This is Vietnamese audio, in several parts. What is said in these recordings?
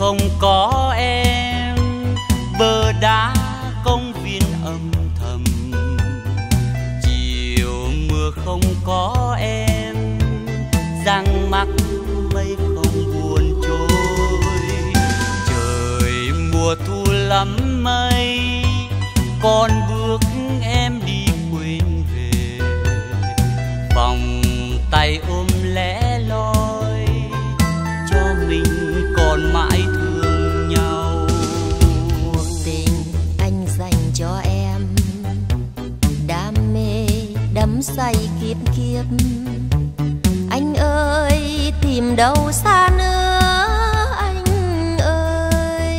không có em, bờ đá công viên âm thầm. Chiều mưa không có em, răng mắc mây không buồn trôi. Trời mùa thu lắm mây, con bước em đi quên về. Vòng tay ôm lẻ loi, cho mình còn mãi thương nhau. Cuộc tình anh dành cho em, đam mê đắm say kiếp kiếp. Anh ơi tìm đâu xa nữa, anh ơi.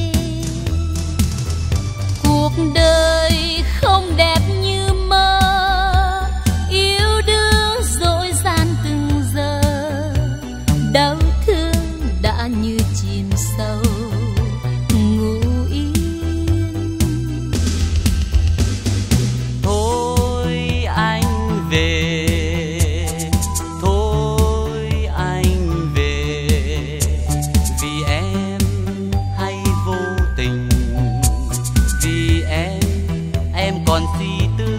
Cuộc đời không đẹp như mơ, yêu đương dối gian từng giờ. Đau thương đã như chìm sâu, ngủ yên. Thôi anh về, thôi anh về, vì em hay vô tình, vì em còn suy tư.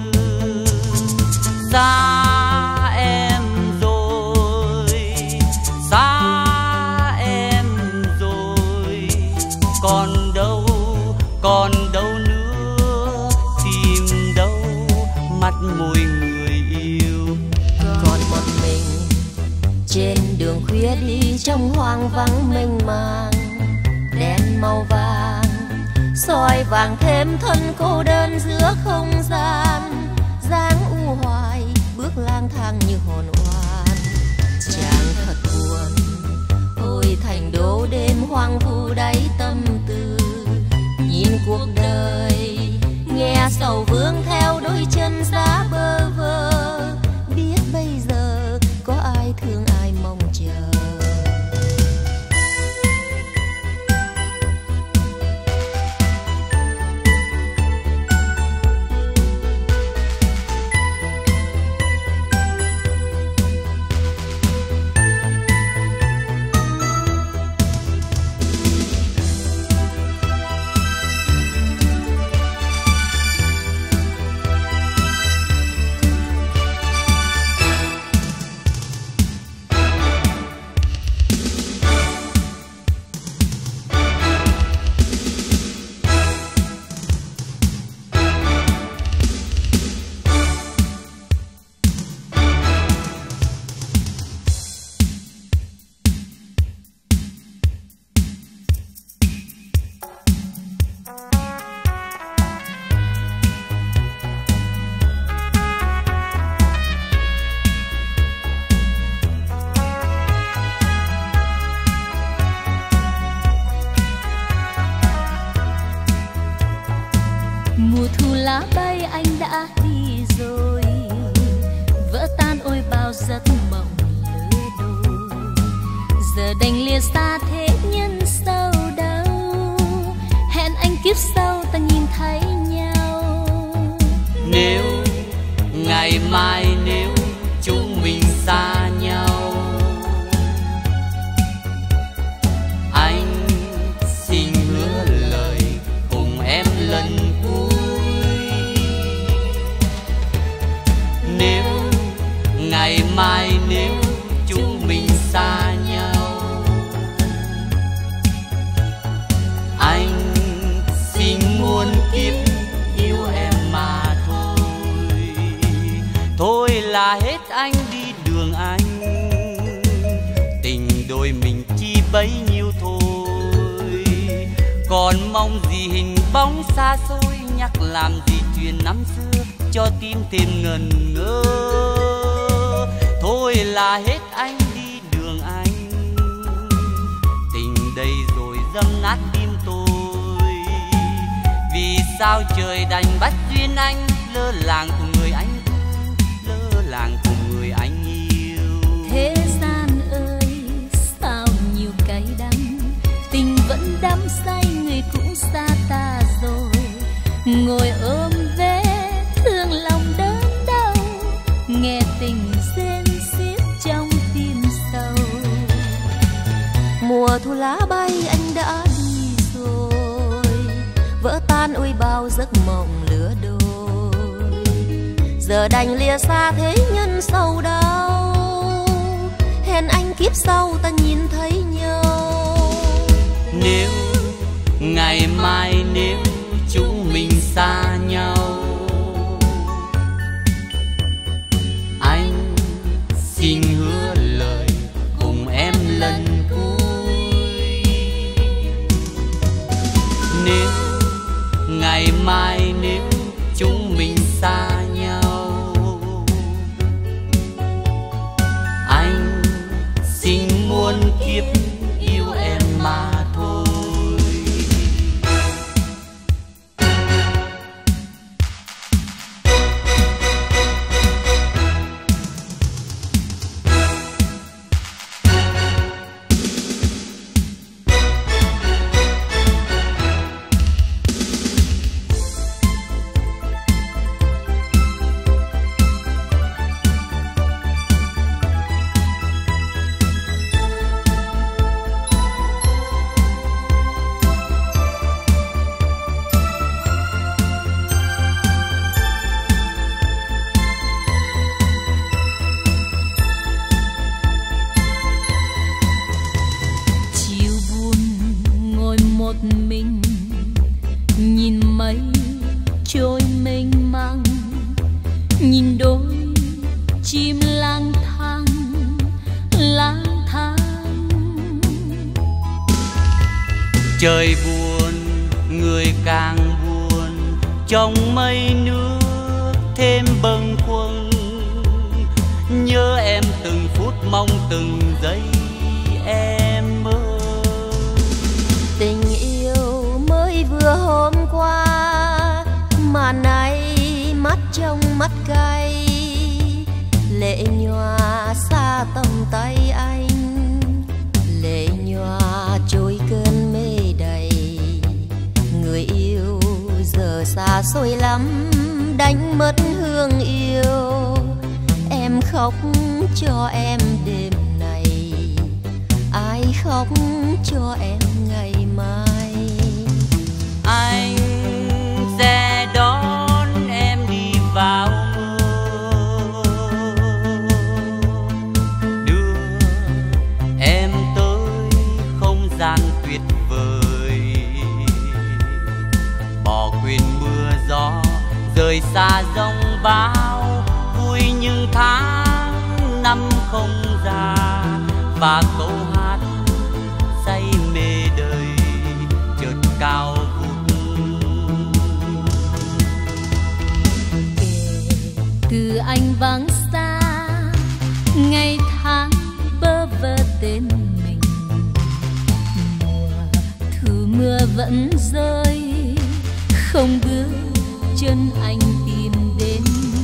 Xa em rồi, xa em rồi, còn đâu nữa, tìm đâu mắt môi người yêu. Còn một mình trên đường khuya đi trong hoang vắng mênh mang. Đèn màu vàng soi vàng thêm thân cô đơn giữa không gian. Dáng u hoài bước lang thang như hồn oan. Chàng thật buồn, ôi thành đô đêm hoang vu đáy tâm tư. Nhìn cuộc đời nghe sầu vương theo đôi chân giá bơ vơ. Biết bây giờ có ai thương ai mong chờ. Mùa thu lá bay anh đã đi rồi, vỡ tan ôi bao giấc mộng lứa đôi. Giờ đành lìa xa thế nhân sâu đâu, hẹn anh kiếp sau ta nhìn thấy nhau. Nếu ngày mai nếu chúng mình xa nhau, anh xin hứa lời cùng em lần cuối. Nếu ngày mai nếu chúng mình xa nhau, anh xin muôn kiếp yêu em mà thôi. Thôi là hết anh đi đường anh, tình đôi mình chỉ bấy nhiêu thôi. Còn mong gì hình bóng xa xôi, nhắc làm gì chuyện năm xưa cho tim thêm ngần ngơ. Thôi là hết anh đi đường anh, tình đây rồi dâm nát tim tôi. Vì sao trời đành bắt duyên anh lơ làng cùng người anh, lơ làng cùng người anh yêu. Thế gian ơi sao nhiều cay đắng, tình vẫn đắm say người cũng xa ta rồi. Ngồi ôm vết thương lòng đớn đau, nghe tình rên xiết trong tim sâu. Mùa thu lá bay anh đã vỡ tan ôi bao giấc mộng lứa đôi. Giờ đành lìa xa thế nhân sầu đau, hẹn anh kiếp sau ta nhìn thấy nhau. Nếu ngày mai nếu chúng mình xa nhau, anh xin hứa lời cùng em lần cuối. Nếu ngày mai nếu chúng mình xa nhau, anh xin muôn kiếp yêu em mà thôi. Mình nhìn mây trôi mênh mang, nhìn đôi chim lang thang lang thang. Trời buồn người càng buồn, trong mây nước thêm bâng khuâng. Nhớ em từng phút mong từng giây em ơi. Tình yêu mới vừa hôm qua mà nay mắt trong mắt cay, lệ nhòa xa tầm tay anh, lệ nhòa trôi cơn mê đầy. Người yêu giờ xa xôi lắm, đánh mất hương yêu. Em khóc cho em đêm này, ai khóc cho em ngày mai. Anh sẽ đón em đi vào mơ, đưa em tới không gian tuyệt vời, bỏ quên mưa gió rời xa giông bão. Vui những tháng năm không già, và câu hát say mê đời chợt cao vút. Kể từ anh vắng xa, ngày tháng bơ vơ tên mình, mùa thu mưa vẫn rơi, không bước chân anh tìm đến.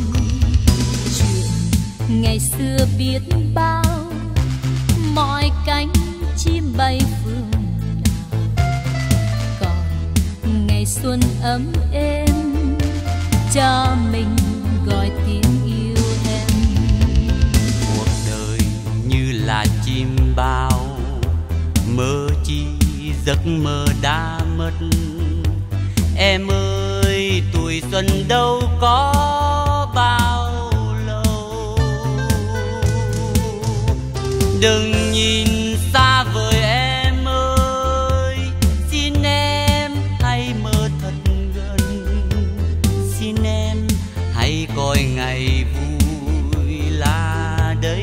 Chuyện ngày xưa biết bao, mọi cánh chim bay phương nào. Còn ngày xuân ấm êm, cho mình gọi tiếng yêu em. Cuộc đời như là chim bao, mơ chi giấc mơ đã mất. Em ơi tuổi xuân đâu có bao lâu, đừng nhìn xa vời em ơi. Xin em hãy mơ thật gần, xin em hãy coi ngày vui là đây.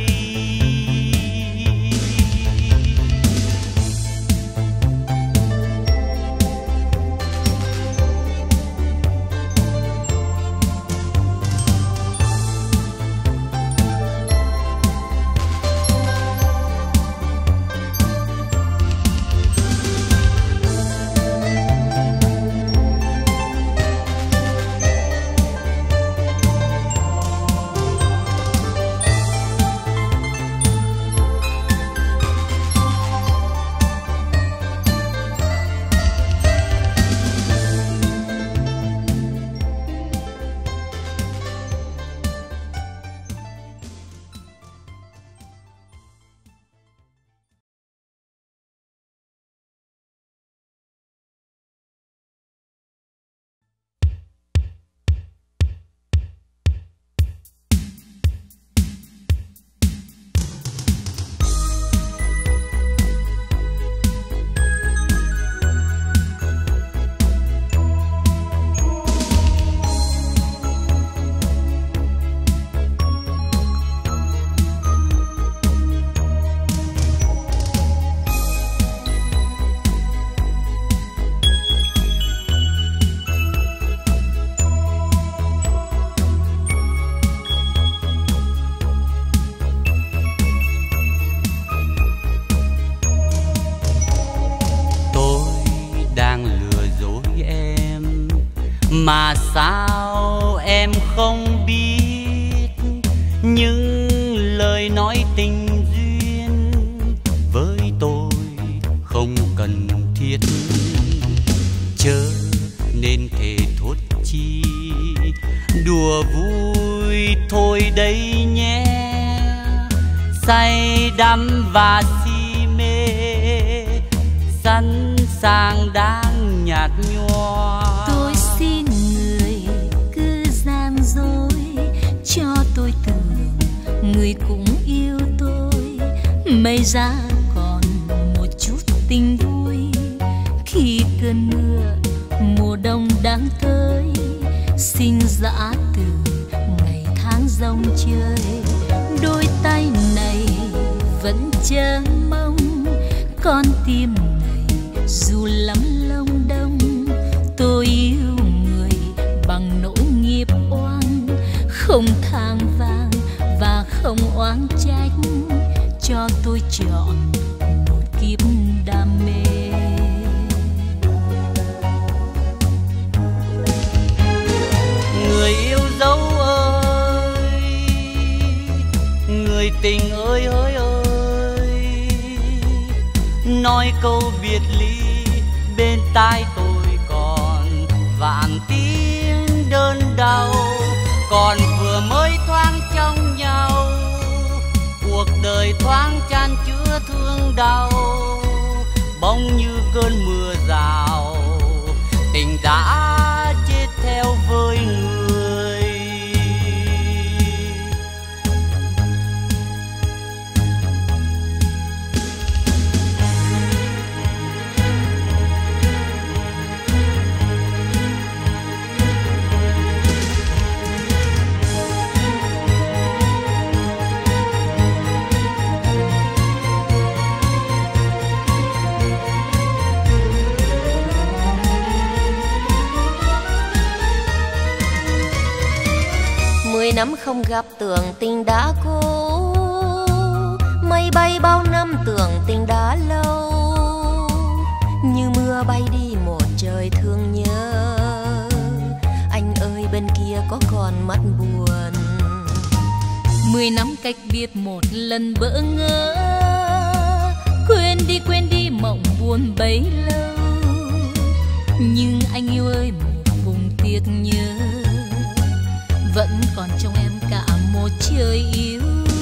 Mà sao em không biết những lời nói tình duyên với tôi không cần thiết, chớ nên thề thốt chi đùa vui thôi đấy nhé. Say đắm và si mê sẵn sàng đang nhạt nhòa. Tôi xin người cứ gian dối cho tôi tưởng người cũng yêu tôi. May ra còn một chút tình vui khi cơn mưa mùa đông đang tới. Xin dã từ ngày tháng rong chơi, đôi tay này vẫn chờ mong. Con tim này dù lắm lông đông, tôi yêu người bằng nỗi nghiệp oan. Không than vang và không oán trách, cho tôi chọn một kiếp đam mê. Người yêu dấu ơi, người tình ơi ơi ơi, nói câu biệt ly bên tai tôi còn vạn tiếng đơn đau. Còn vừa mới thoáng trong nhau, cuộc đời thoáng chan chứa thương đau. Bỗng như cơn mưa rào, tình đã chết theo với người. Năm không gặp tưởng tình đã cố, mây bay bao năm tưởng tình đã lâu. Như mưa bay đi một trời thương nhớ, anh ơi bên kia có còn mắt buồn. 10 năm cách biệt một lần bỡ ngỡ, quên đi mộng buồn bấy lâu. Nhưng anh yêu ơi một vùng tiếc nhớ, vẫn còn trong em cả một trời yêu.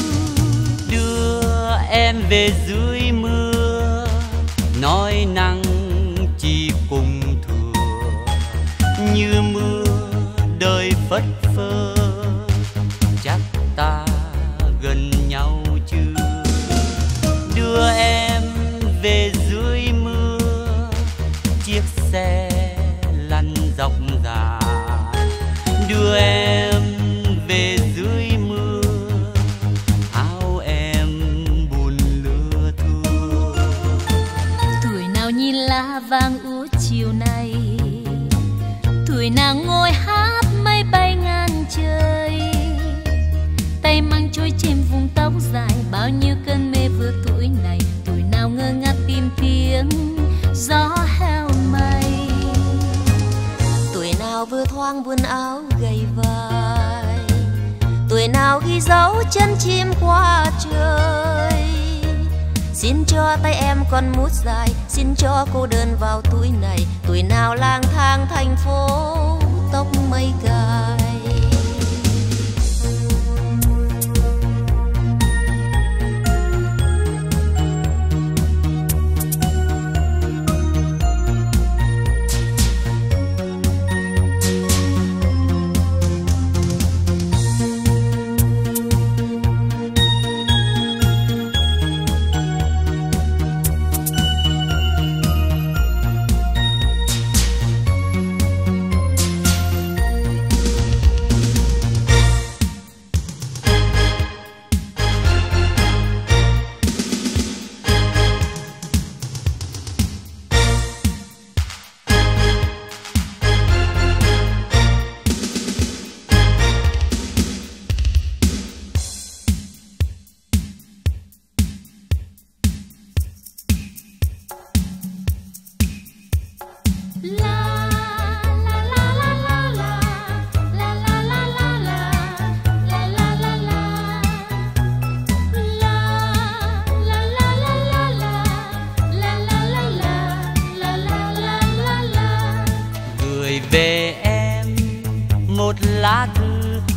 Đưa em về dưới mưa, nói nắng chỉ cùng thừa. Như mưa đời phất phơ, chắc ta gần nhau chưa? Đưa em về dưới mưa, chiếc xe lăn dọc dài. Đưa em về dưới mưa, áo em buồn lưa thưa. Tuổi nào nhìn lá vàng úa chiều nay, tuổi nào ngồi hát mây bay ngang trời. Tay mang trôi trên vùng tóc dài, bao nhiêu cơn mê vừa tuổi này. Tuổi nào ngơ ngác tìm tiếng gió heo mây. Tuổi nào vừa thoáng vươn áo gầy vai, tuổi nào ghi dấu chân chim qua trời. Xin cho tay em còn mút dài, xin cho cô đơn vào tuổi này. Tuổi nào lang thang thành phố tóc mây cài.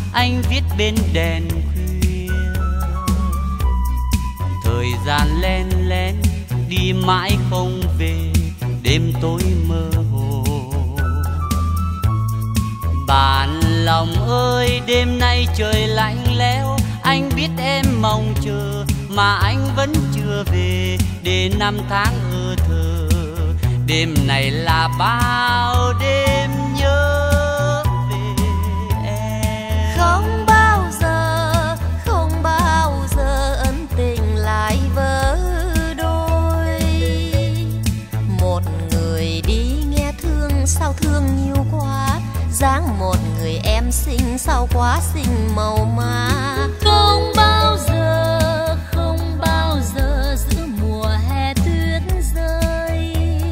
anh viết bên đèn khuya. Thời gian len lén đi mãi không về, đêm tối mơ hồ. Bạn lòng ơi, đêm nay trời lạnh lẽo, anh biết em mong chờ mà anh vẫn chưa về, để năm tháng ơ thơ. Đêm này là bao đêm nhớ về em. Không bao giờ ân tình lại vỡ đôi. Một người đi nghe thương sao thương nhiều quá, dáng một người em xinh sao quá xinh màu má. Không bao giờ giữa mùa hè tuyết rơi,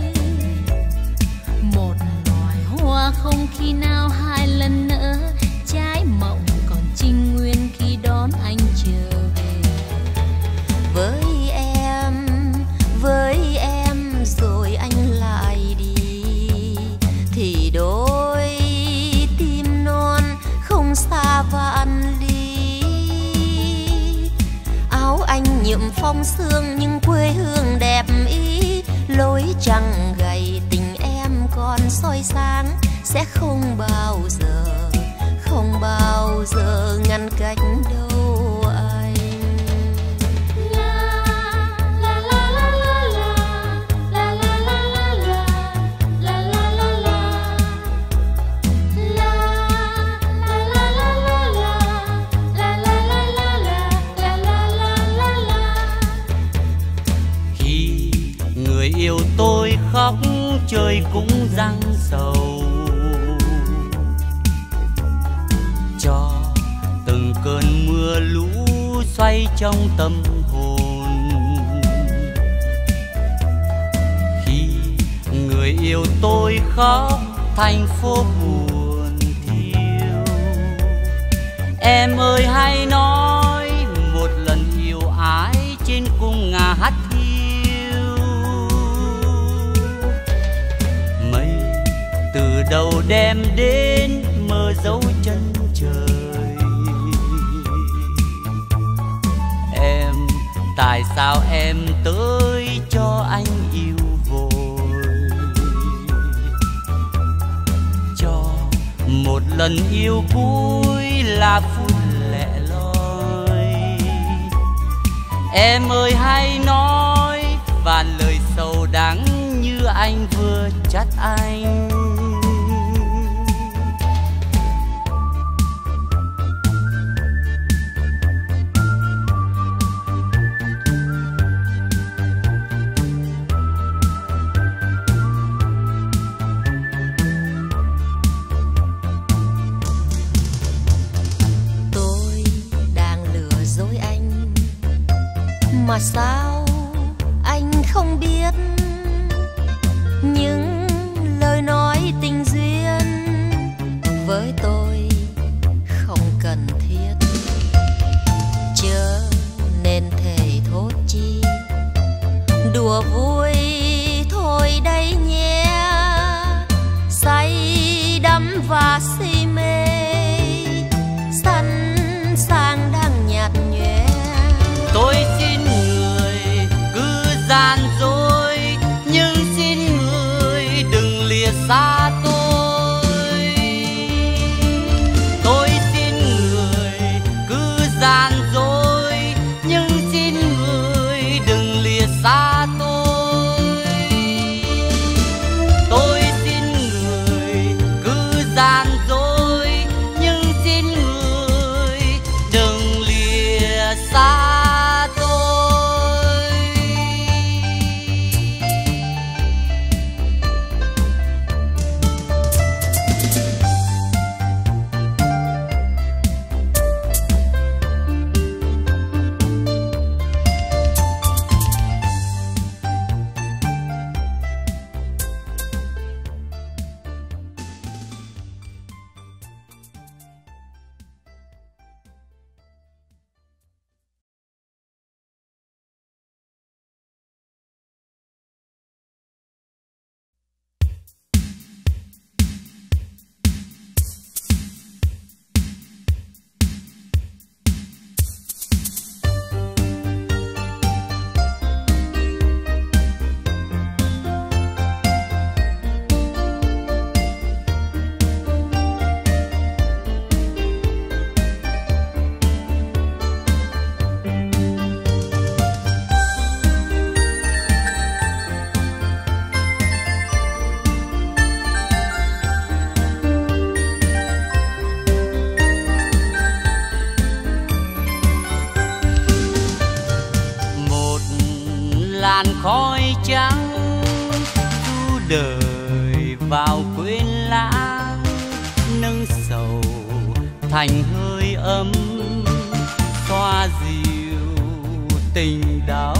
một loài hoa không khi nào hai lần nở, trái mộng còn trinh nguyên khi đón anh trở về. Với em rồi anh lại đi, thì đôi tim non không xa vạn ly. Áo anh nhuộm phong sương nhưng quê hương đẹp ý, lối trăng gầy tình em còn soi sáng, sẽ không bao giờ ngăn cách đâu anh. Khi người yêu tôi khóc trời cũng giăng sầu, cho từng cơn mưa lũ xoay trong tâm hồn. Khi người yêu tôi khóc thành phố buồn thiêu, em ơi hãy nói một lần yêu ái trên cung ngà hát hiu. Mây từ đầu đem đến mơ dấu chân trời, em tại sao em tới cho anh yêu vội, cho một lần yêu cuối là phút lẻ loi. Em ơi hãy nói vạn lời sầu đắng như anh vừa trách anh. Mà sao anh không biết những lời nói tình duyên với tôi không cần thiết, chớ nên thề thốt chi đùa vui thôi đây nhé. Say đắm và si mê sẵn sàng đang nhạt nhòa. Tôi xin người cứ gian dối, nhưng xin người đừng lìa xa tôi. Tôi xin người cứ gian dối, nhưng xin người đừng lìa xa tôi. làn khói trắng du đời vào quên lãng, nâng sầu thành hơi ấm xoa dịu tình đau.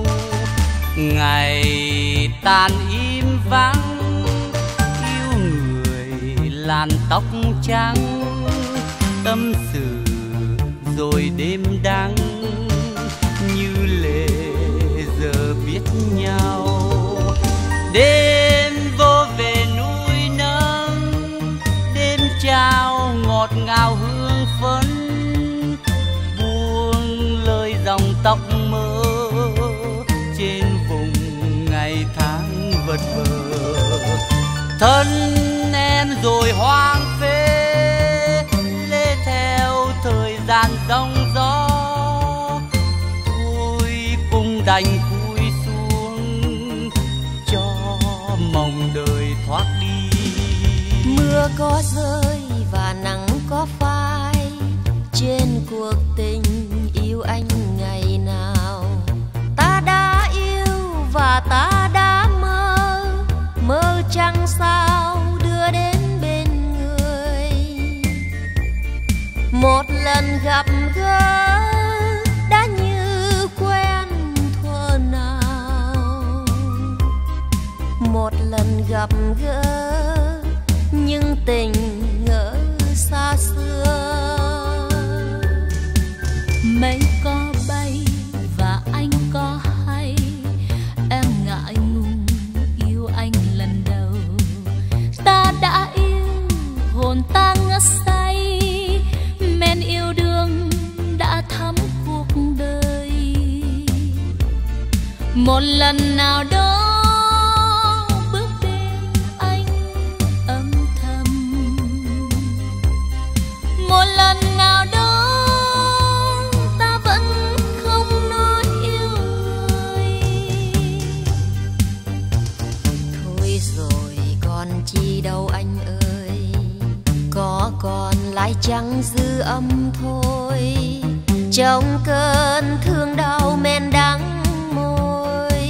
Ngày tàn im vắng yêu người làn tóc trắng, tâm sự rồi đêm đắng như lệ giờ biết nhau. Đêm vô về núi nâng, đêm trao ngọt ngào hương phấn, buông lời dòng tóc mơ trên vùng ngày tháng vật vờ. Thân em rồi hoang phế lê theo thời gian giông gió, tôi cũng đành cúi xuống cho mong đời thoát đi. Mưa có rơi và nắng có phai trên cuộc tình yêu anh ngày nào. Ta đã yêu và ta đã mơ, mơ chẳng sao đưa đến bên người. Một lần gặp gỡ đã như quen thuở nào, một lần gặp gỡ nhưng tình ngỡ xa xưa. Mây có bay và anh có hay, em ngại ngùng yêu anh lần đầu. Ta đã yêu hồn ta ngất say, men yêu đương đã thắm cuộc đời. Một lần nào đó bước bên anh âm thầm, một lần nào đó ta vẫn không nói yêu người. Thôi rồi còn chi đâu anh ơi, có còn lại chẳng dư âm thôi, trong cơn thương đau men đắng môi.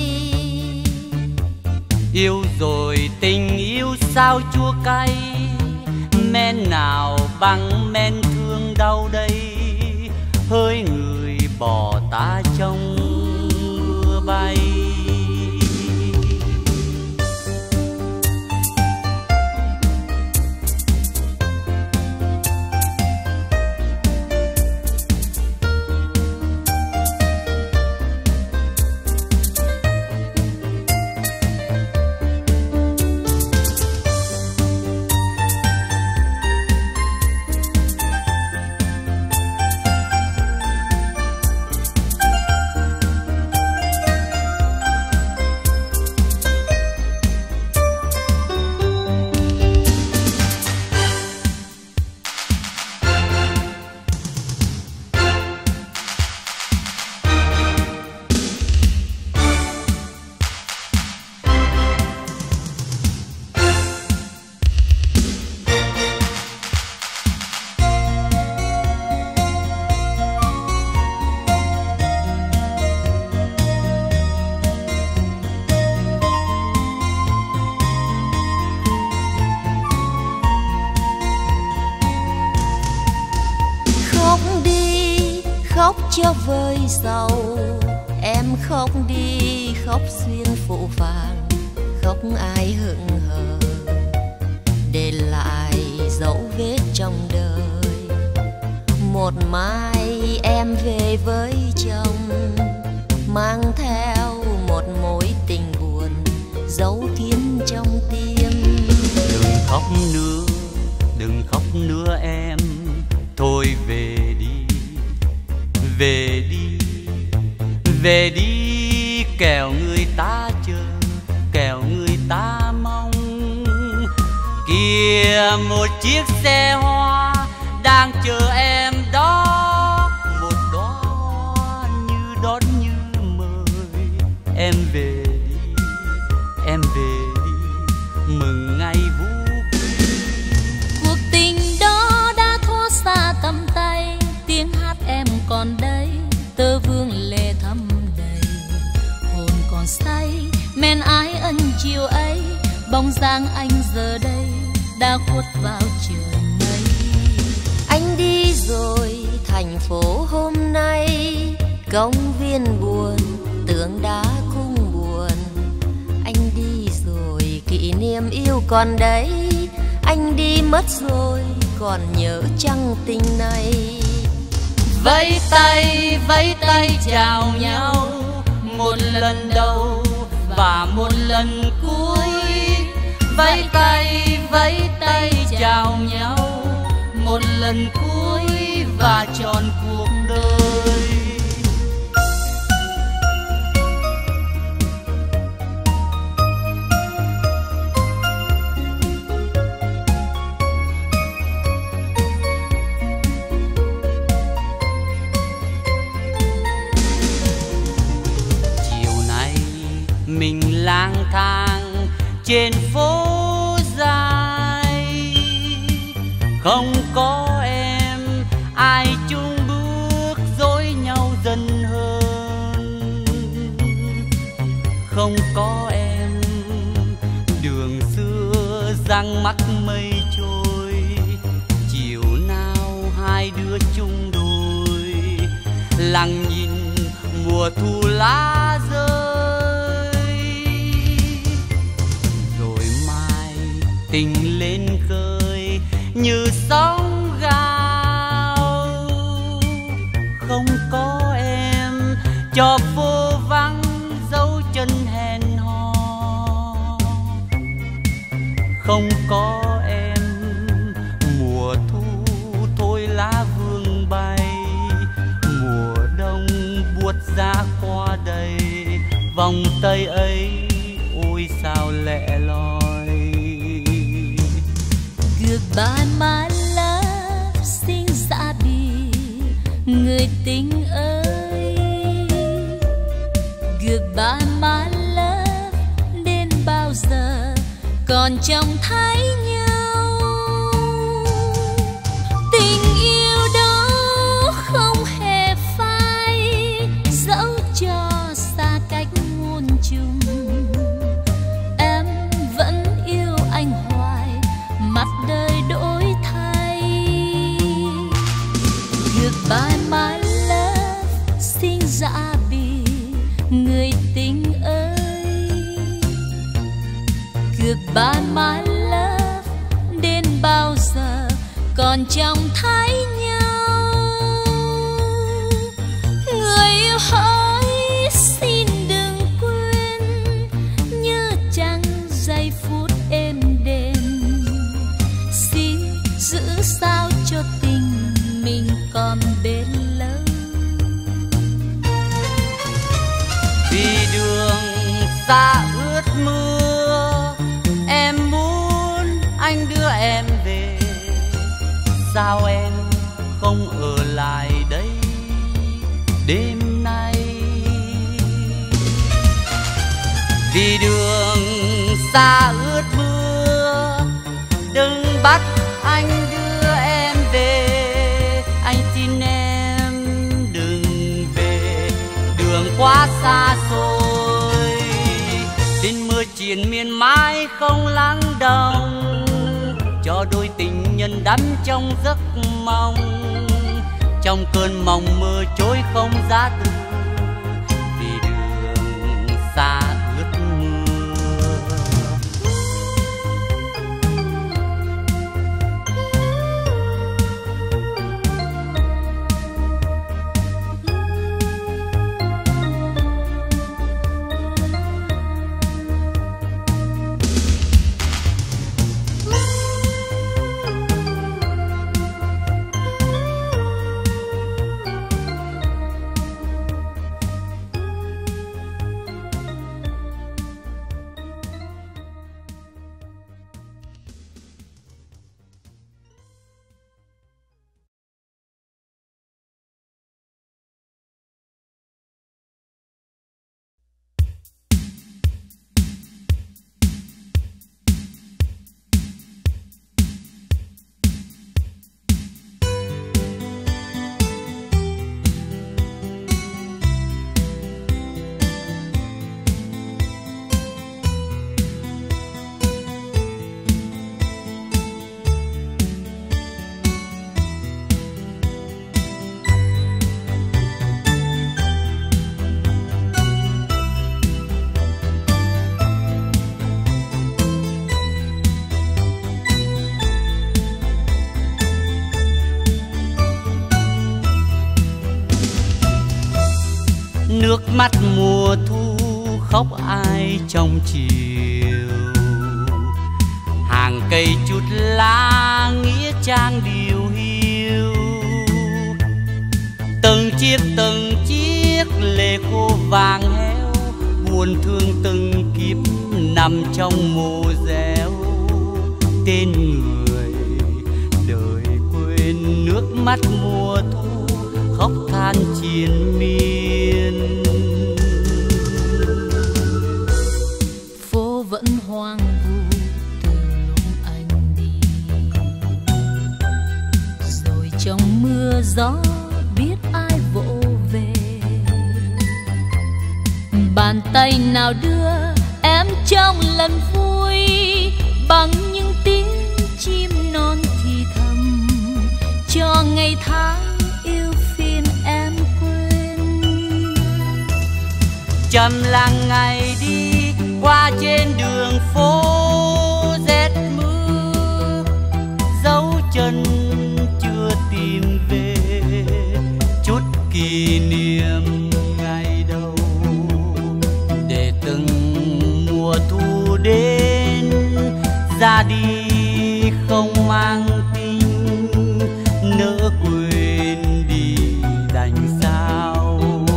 Yêu rồi tình yêu sao chua cay, men nào bằng men thương đau đây. Hỡi người bỏ ta trong mưa bay. Khóc cho vơi sầu, em khóc đi khóc xuyên phụ vàng, khóc ai hững hờ để lại dấu vết trong đời. Một mai em về với chồng, mang theo một mối tình buồn giấu kín trong tim. Đừng khóc nữa, đừng khóc nữa em, thôi về đi, về đi, về đi, kẻo người ta chờ, kẻo người ta mong. Kìa một chiếc xe hoa đang chờ em đó, một đóa hoa như đón như mời. Em về đi, em về đi, mừng ngày vũ quy. Cuộc tình đó đã thoát xa tầm tay, tiếng hát em còn đây, tơ vương lệ thắm đầy, hồn còn còn say men ái ân chiều ấy, bóng dáng anh giờ đây đã khuất vào trời mây. Anh đi rồi thành phố hôm nay, công viên buồn tượng đá cũng buồn. Anh đi rồi kỷ niệm yêu còn đấy, anh đi mất rồi còn nhớ chăng tình này. Vẫy tay chào nhau, một lần đầu và một lần cuối. Vẫy tay chào nhau, một lần cuối và trọn cuộc đời. Mình lang thang trên phố dài, không có em ai chung bước dối nhau dần hơn. Không có em đường xưa giăng mắc mây trôi, chiều nào hai đứa chung đôi lặng nhìn mùa thu lá rơi. Tình lên khơi như sóng gào, không có em cho phố vắng dấu chân hẹn hò. Không có em mùa thu thôi lá vương bay, mùa đông buốt giá qua đây. Vòng tay ấy ôi sao lẻ loi. Goodbye my love, xin ra đi người tình ơi. Goodbye my love, đến bao giờ còn trông thấy nhau. Tình yêu đó không hề phai, dẫu cho xa cách muôn trùng. Em vẫn yêu anh hoài, mặt đời đổi thay. Goodbye my love, xin ra đi người tình ơi. Goodbye my love, đến bao giờ còn trông thấy nhau. Người yêu hỡi xin đừng quên, nhớ chăng giây phút êm đềm. Giữ sao cho tình mình còn bền lâu. Vì đường xa ướt mưa, em muốn anh đưa em về. Sao em không ở lại đây đêm nay? Vì đường xa ướt mưa, đừng bắt anh đưa em về. Anh xin em đừng về, đường quá xa xôi. Tin mưa triền miên mãi không lắng động, cho đôi tình nhân đắm trong giấc mong. Trong cơn mộng mơ trôi không giá từ, vì đường xa ướt mưa. mắt mùa thu khóc ai trong chiều. Hàng cây chút lá nghĩa trang điều hiu. Từng chiếc lệ khô vàng héo, buồn thương từng kiếp nằm trong mồ réo. Tên người đời quên nước mắt mùa thu khóc than triền miên. Phố vẫn hoang vu từ lúc anh đi, rồi trong mưa gió biết ai vỗ về. Bàn tay nào đưa em trong lần vui, bằng những tiếng chim non thì thầm, cho ngày tháng yêu phiền em quên. Trầm lặng ngày đi qua trên đường phố rét mưa, dấu chân chưa tìm về chút kỷ niệm ngày đầu. Để từng mùa thu đến ra đi không mang tình, nỡ quên đi đành sao.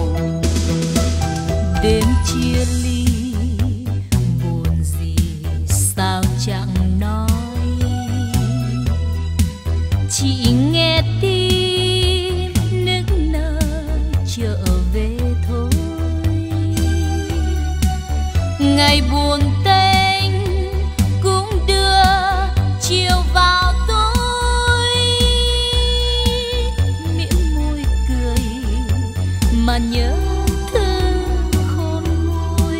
Đêm chia ly buồn gì sao chẳng nói, chỉ nghe tim nức nở trở về thôi. Ngày buồn tênh cũng đưa chiều vào tối, mỉm môi cười mà nhớ thương khôn nguôi.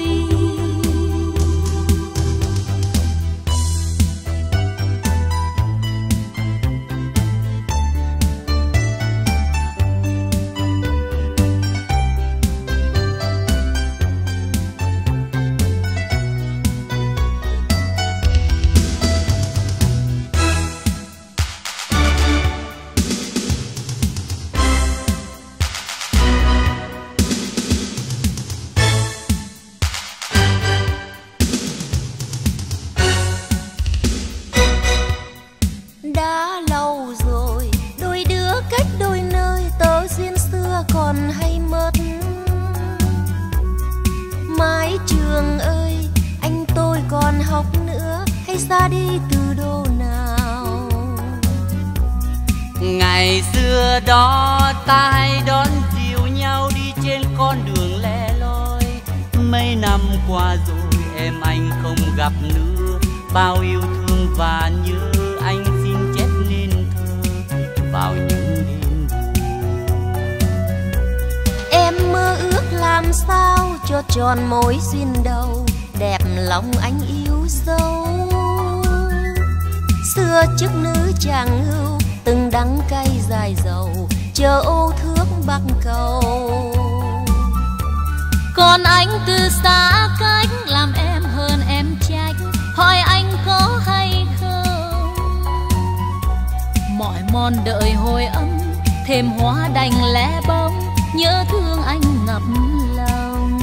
Đã lâu rồi đôi đứa cách đôi nơi, tớ duyên xưa còn hay mất. Mái trường ơi, anh tôi còn học nữa hay ra đi từ đâu nào? Ngày xưa đó ta hay đón dìu nhau đi trên con đường lẻ loi. Mấy năm qua rồi em anh không gặp nữa, bao yêu thương và nhớ anh xin chép nên thơ vào những đêm buồn. Em mơ ước làm sao cho tròn mối duyên đầu, đẹp lòng anh yêu dấu. Xưa trước nữ chàng hưu từng đắng cay dài dầu, chờ ô thước bắc cầu. Còn anh từ xa cách làm em hơn em trách, hỏi anh có hay không? Mỏi mòn đợi hồi âm thêm hoa đành lẻ bóng, nhớ thương anh ngập lòng.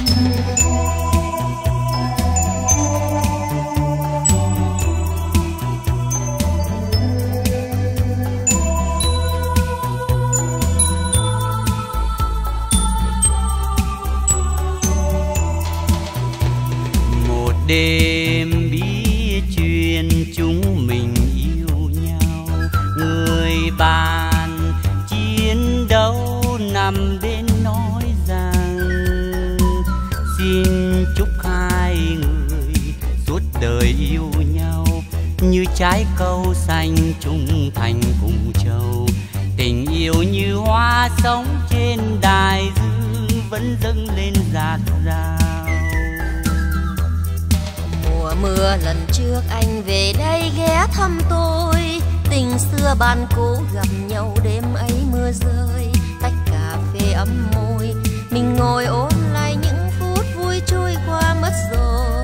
Một đêm biết chuyện chúng mình yêu nhau, người bạn chiến đấu nằm bên nói rằng xin chúc hai người suốt đời yêu nhau, như trái câu xanh trung thành cùng châu. Tình yêu như hoa sống trên đài dương vẫn dâng lên dạt dào. Mùa mưa lần trước anh về đây ghé thăm tôi, tình xưa ban cố gặp nhau đêm ấy mưa rơi, tách cà phê ấm môi, mình ngồi ôm lại những phút vui trôi qua mất rồi.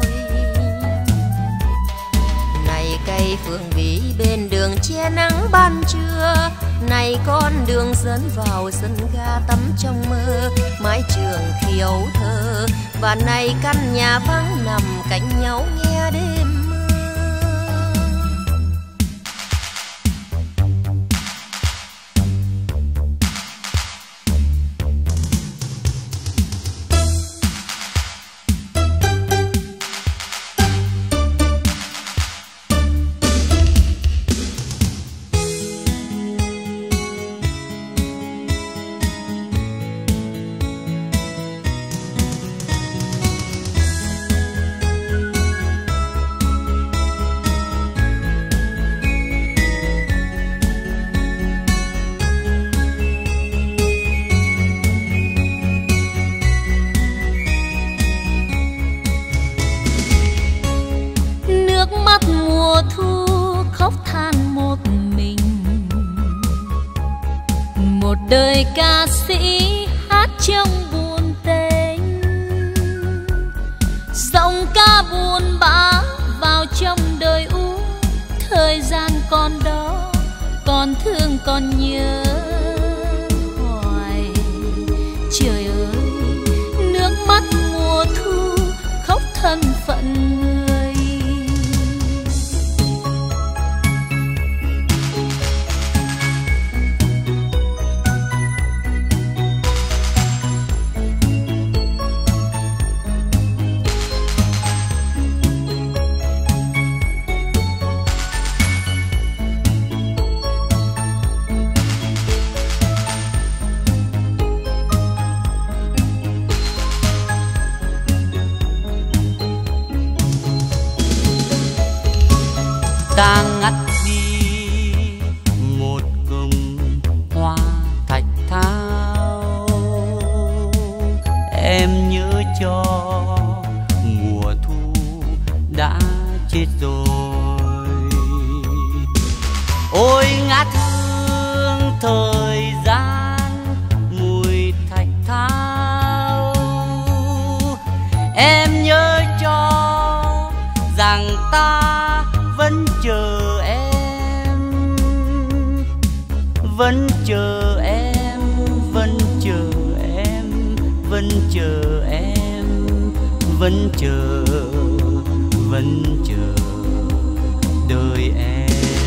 Này cây phượng vĩ bên đường che nắng ban trưa, này nay con đường dẫn vào sân ga tắm trong mơ, mái trường khiêu thơ. Và nay căn nhà vắng nằm cạnh nhau nghe đêm mùa thu khóc than một mình. Một đời ca sĩ hát trong buồn tênh, giọng ca buồn bã vào trong đời u. Thời gian còn đó, còn thương còn nhớ hoài. Trời ơi, nước mắt mùa thu khóc thân phận người. Ta ngắt đi một cụm hoa thạch thao, em nhớ cho mùa thu đã chết rồi. Ôi ngát hương thời gian mùi thạch thao, em nhớ cho rằng ta vẫn chờ em, vẫn chờ em, vẫn chờ em, vẫn chờ em, vẫn chờ, vẫn chờ đời em.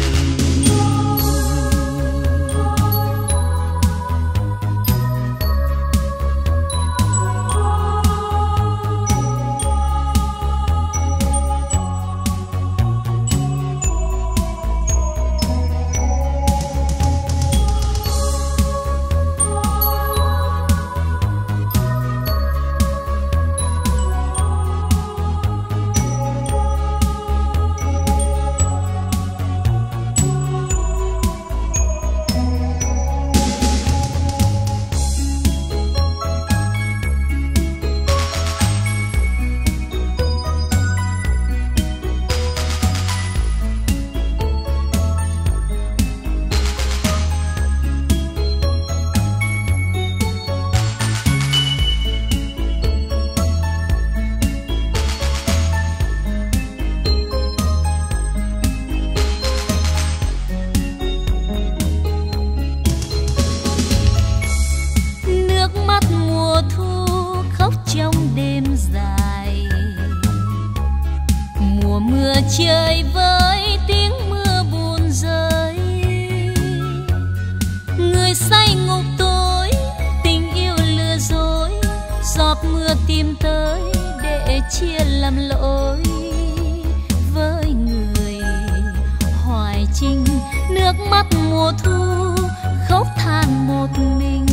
Mưa chơi với tiếng mưa buồn rơi, người say ngục tối tình yêu lừa dối. Giọt mưa tìm tới để chia làm lỗi với người hoài trinh. Nước mắt mùa thu khóc than một mình.